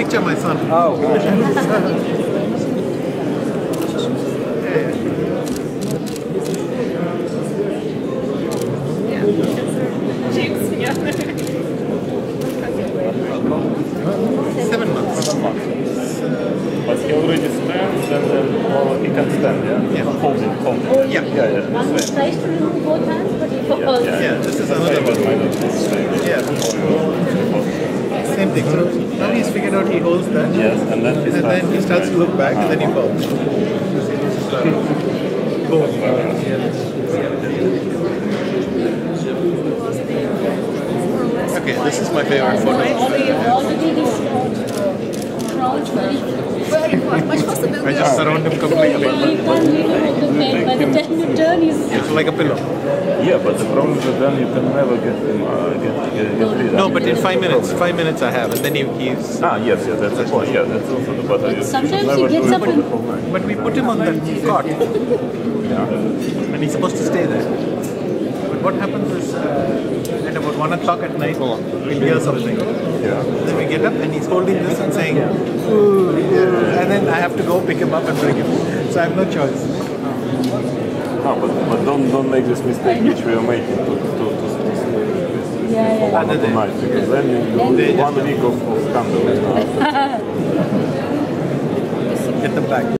picture of my son. Oh. Jinx, yeah. 7 months. 7 months. But he already stands and then he can stand, yeah? Yeah. Holding. Yeah. Yeah. One tries to remove both hands, but he falls. Yeah, this is another one. Yeah. Same thing. So now he's figured out he holds that. Yes, and then He starts to look back and then he falls. Boom. Okay, this is my favorite photo. Already this crawls very Much possibility. I just surround him completely. you can't really the pain. By the time you turn, he's It's like a pillow. Yeah, but the problem is that then you can never get him get rid. No, but in 5 minutes, 5 minutes I have, and then he's. Yes, that's the point. Yeah, that's also the better. You sometimes should he never gets do up it for and- the whole night. But we put him on that cot, Yeah. and he's supposed to stay there. But what happens is, at about 1 o'clock at night, we'll hear something. Yeah. Then we get up, and he's holding this and saying, "Ooh, yeah." And then I have to go pick him up and bring him. So I have no choice. No, but don't make this mistake which we are making to yeah. for one of the night, because then you lose 1 week of scandal. Get them back.